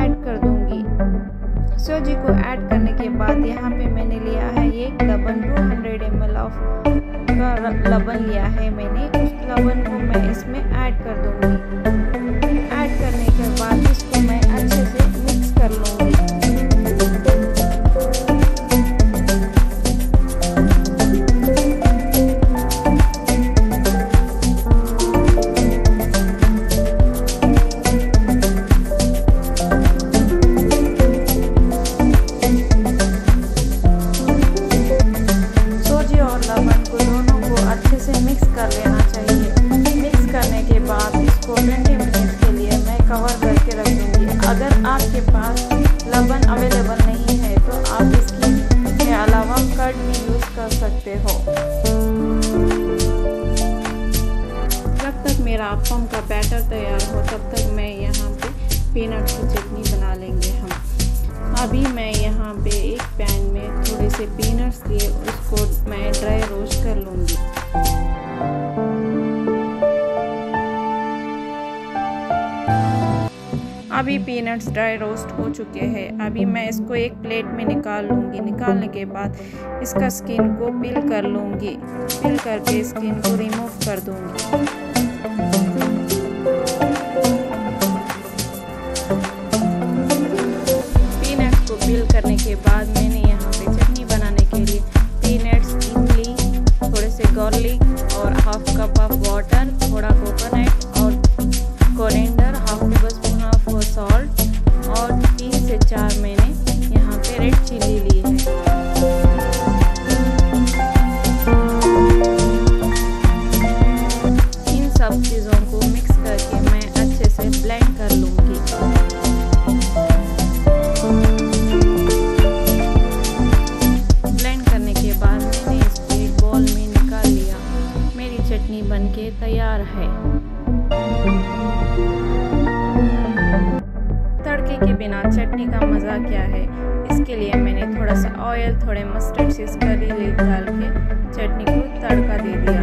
Add कर दूंगी। सूजी को ऐड करने के बाद यहाँ पे मैंने लिया है ये लबन, 200 ml का लबन लिया है मैंने। उस लबन को मैं इसमें ऐड कर दूंगी। ऐड करने के बाद इसको मैं अच्छे से मिक्स कर लूँगी। मिक्स कर लेना चाहिए। मिक्स करने के बाद इसको 20 मिनट के लिए मैं कवर करके रख दूँगी। अगर आपके पास लबन अवेलेबल नहीं है तो आप इसके अलावा कर्ड भी यूज़ कर सकते हो। जब तक मेरा अप्पम का बैटर तैयार हो तब तक मैं यहाँ पे पीनट की चटनी बना लेंगे हम। अभी मैं यहाँ पे एक पैन में थोड़े से पीनट्स लिए उसको मैं ड्राई रोस्ट कर लूँगी। अभी पीनट्स ड्राई रोस्ट हो चुके हैं। अभी मैं इसको एक प्लेट में निकाल लूँगी। निकालने के बाद इसका स्किन को पील कर लूँगी। पील करके स्किन को रिमूव कर दूँगी। पीनट्स को पील करने के बाद मैंने यहाँ पे चटनी बनाने के लिए पीनट्स, इमली, थोड़े से गार्लिक और हाफ कप ऑफ वाटर, थोड़ा कोकोनट और coriander, half tablespoon of salt और 3 से 4 मैंने यहाँ पे रेड चिली ली है। इन सब चीज़ों को मिक्स करके मैं अच्छे से ब्लेंड कर लूँगी। ब्लेंड करने के बाद मैंने इसको एक बाउल में निकाल लिया। मेरी चटनी बनके तैयार है। तड़के के बिना चटनी का मज़ा क्या है। इसके लिए मैंने थोड़ा सा ऑयल, थोड़े मस्टर्ड सीड्स, करी लीफ डाल के चटनी को तड़का दे दिया।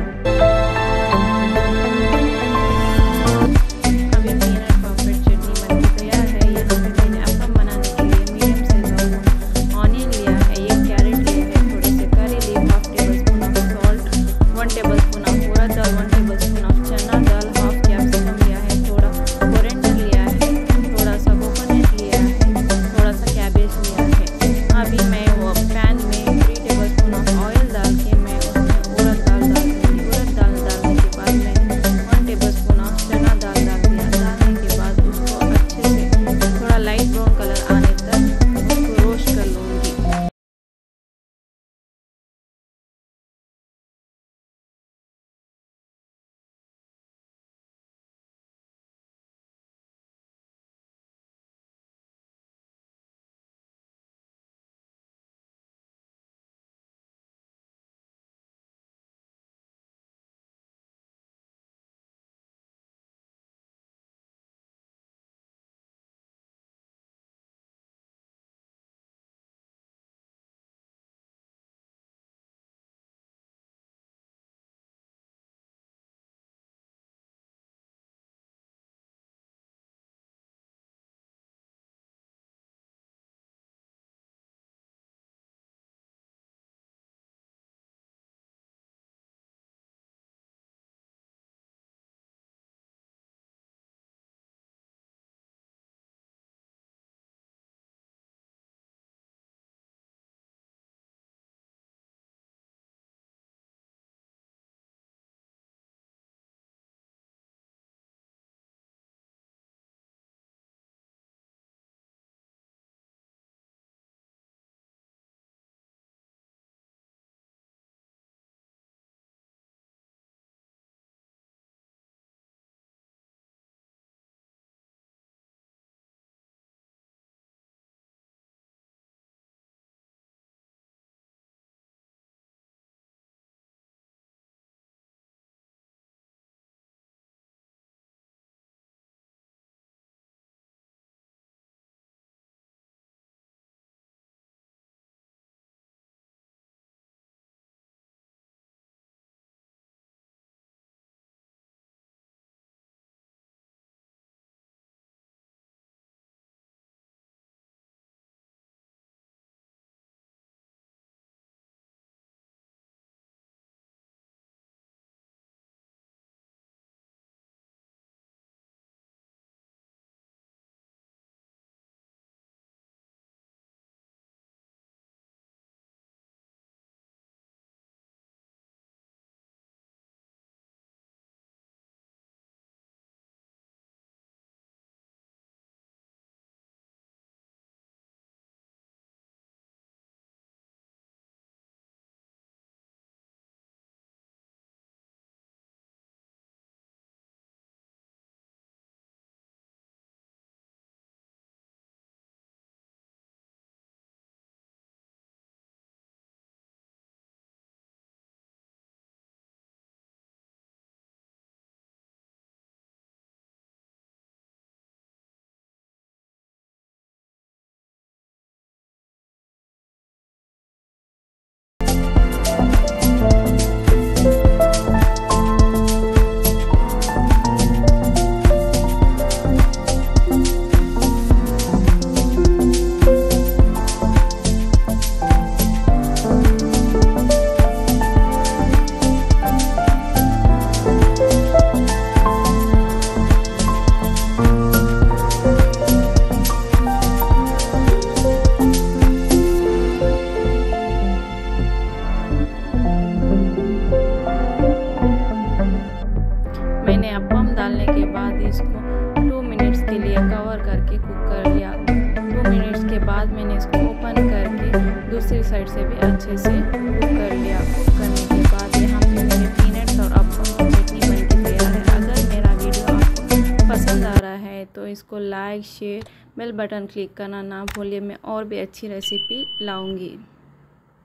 अभी पीनट परफेक्ट चटनी बनके तैयार है। यहाँ पे मैंने अप्पम बनाने के लिए मीडियम साइज ऑनियन लिया है, एक कैरेट लिया है, थोड़े से curry leaf, half tablespoon of salt, 1 tablespoon of urad dal, 1 tablespoon of chana dal, half capsicum लिया है, थोड़ा कोरिएंडर लिया है, थोड़ा सा कोकोनट लिया है, थोड़ा सा कैबेज लिया है। अभी मैं वो पैन में 3 टेबल स्पून ऑफ ऑयल डाल के मैं उसमें उड़द दाल डाल दूँगी। उड़द दाल बाद मैंने इसको ओपन करके दूसरी साइड से भी अच्छे से कुक कर लिया। कुक करने के बाद यहाँ पे मेरे पीनट्स और अप्पम की चटनी बन के तैयार है। अगर मेरा वीडियो आपको पसंद आ रहा है तो इसको like, share, bell button click करना ना भूलिए। मैं और भी अच्छी रेसिपी लाऊंगी।